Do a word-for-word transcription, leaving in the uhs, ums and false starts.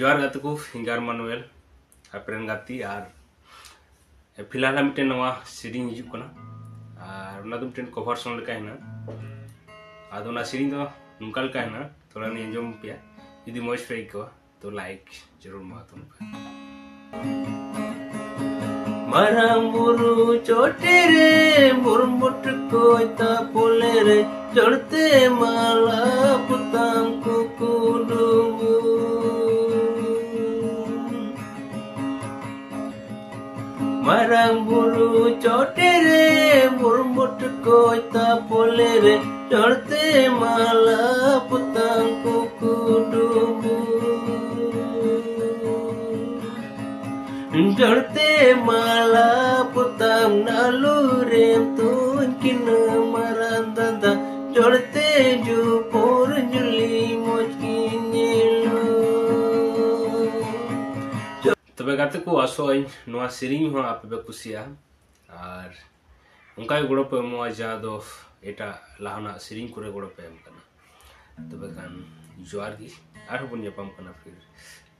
जोहार गाते को हिंगार मानुएल अपरेन गाती और फिलहाल मिट्टन नवा सीरीज हिजुग कना और उना दो मिट्टन कवर सॉन्ग लेका हेना आदो ना सीरीज दो नुंका लेका हेना थोड़ा नि अंजम पे यदि मौज पे को तो लाइक जरूर मा तुम Marang buru chotere murmut ko ta polere chorte mala putam kukudu Marang buru chotere murmut ko ta polere chorte mala putam kukudu Jarte mala putam nalurem tun kina marandanda Jarte ju por juli mochkinyelo तबे गाते को आसो आई नोआ सेरिंग हो आपे बे कुसिया और उनका गुड़ो पे मोआ जादो एटा लाहना सेरिंग करे गुड़ो पे हम कना तबे कान जोआर की आर बन जापाम कना फिर